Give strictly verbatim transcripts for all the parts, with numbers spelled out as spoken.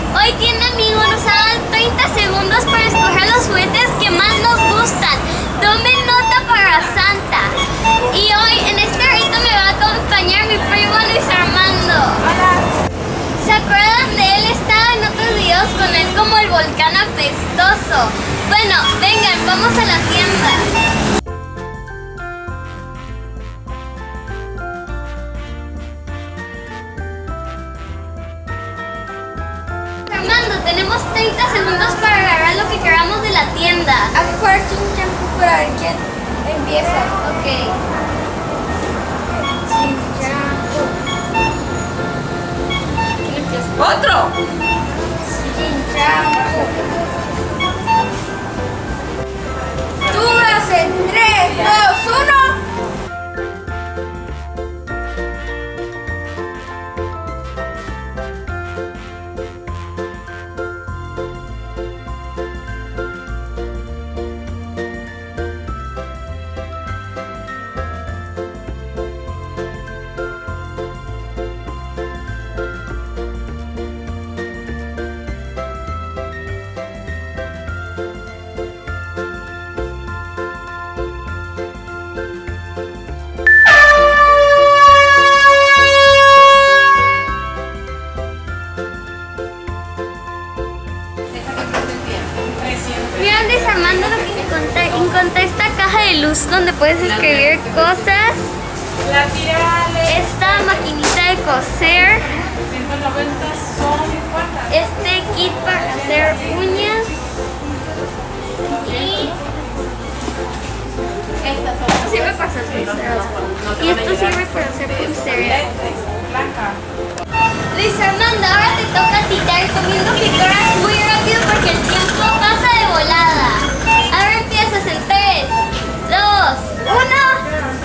Hoy tiene amigos, nos dan treinta segundos para escoger los juguetes que más nos gustan. Tomen nota para Santa. Y hoy en este rito me va a acompañar mi primo Luis Armando. Hola. ¿Se acuerdan de él? Estaba en otros videos con él como el volcán apestoso. Bueno, vengan, vamos a la tienda. Armando, tenemos treinta segundos para agarrar lo que queramos de la tienda. A mejor un champú para ver quién empieza. Ok. Champú. ¿Quién empieza? ¡Otro! Champú. Tú vas en tres, dos, uno. Mira, Luis Armando, lo que encontré, encontré esta caja de luz donde puedes escribir cosas. La tirale. Esta maquinita de coser. ciento noventa son cuántas. Este kit para hacer uñas. Y Estas son sirve para hacer pulseras. Y esto sirve para hacer pulseras. blanca. Luis Armando, ahora te toca a ti. Te recomiendo que corras muy rápido porque el tiempo pasa de volada. Ahora empiezas en tres, dos, uno.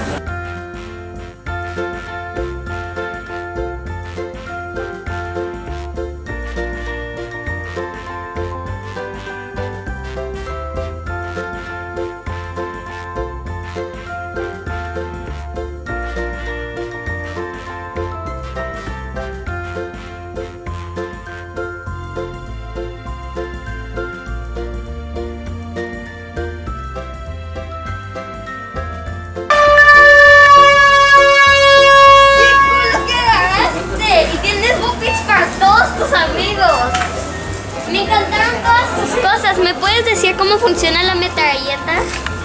Me encantaron todas tus cosas. ¿Me puedes decir cómo funciona la metralleta?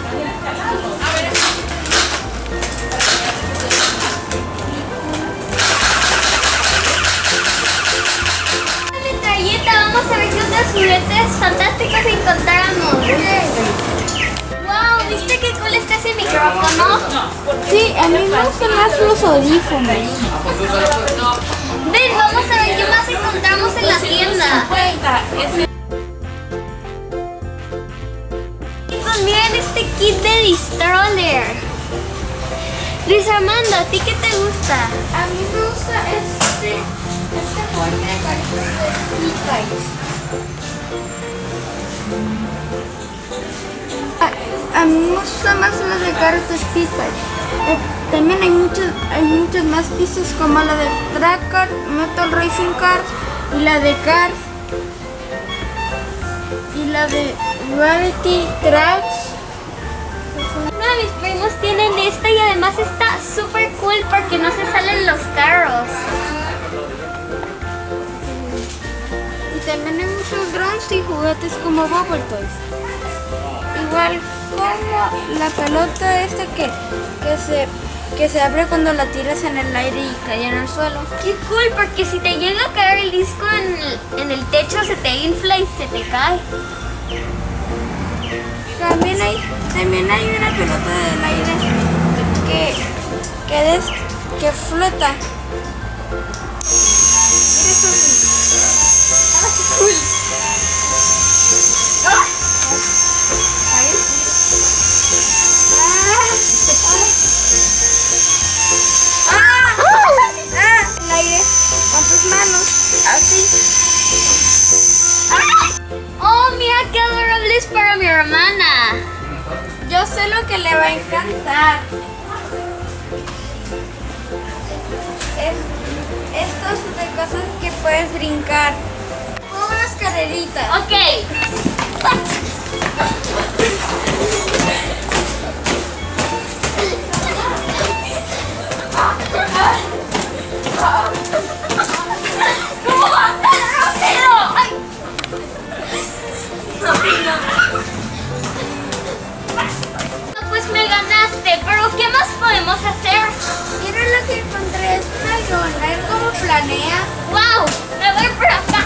La metralleta, vamos a ver qué otros juguetes fantásticos encontramos. Wow, ¿viste qué cool está ese micrófono? Sí, a mí me gustan más los audífonos. Ven, vamos a ver qué más encontramos en la tienda. Chicos, miren este kit de Destroyer. Luis Armando, ¿a ti qué te gusta? A mí me gusta este, este juguete de cartas de Pikachu. A, a mí me gusta más las de cartas Pikachu. También hay muchas, hay muchas más pistas como la de Track Card, Metal Racing Card y la de Cars y la de Gravity Tracks. Uno de mis primos tienen esta y además está súper cool porque no se salen los carros. Y también hay muchos drones y juguetes como Bubble Toys. Igual como la pelota esta que, que se... que se abre cuando la tiras en el aire y cae en el suelo. Qué cool, porque si te llega a caer el disco en el, en el techo se te infla y se te cae. También hay, también hay una pelota del aire que, que, des, que flota. Mira eso. ¡Ah, qué cool! ¡Ah! ¿Ahí? Con tus manos, así. Oh, mira qué adorable es para mi hermana. Yo sé lo que le va a encantar. Es, estos de cosas que puedes brincar. Pobre carrerita. Ok. ¿Cómo va tan rápido? Ay. Pues me ganaste, pero ¿qué más podemos hacer? Mira lo que encontré, es una lona, es como planea. ¡Wow! Me voy por acá.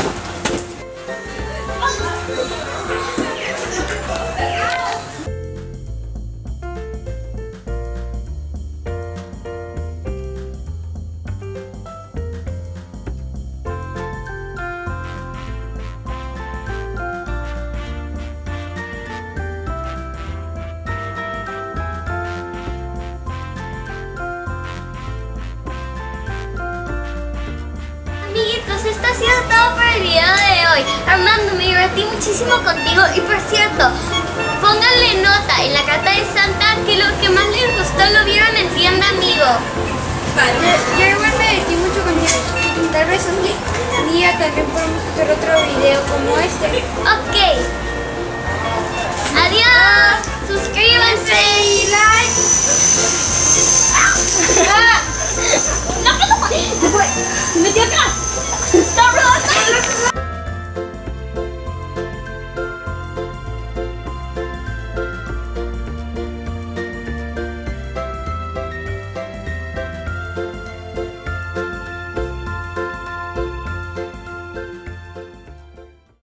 Amiguitos, esto ha sido todo por el video de hoy. Armando, me divertí muchísimo contigo y por cierto, pónganle nota en la carta de Santa que lo que más les gustó lo vieron en Tienda Amigo. Yo, yo igual me divertí mucho contigo. Tal vez un día también podemos hacer otro video como este. Ok. Adiós. Suscríbanse y like. Ah. No, que no. Se fue.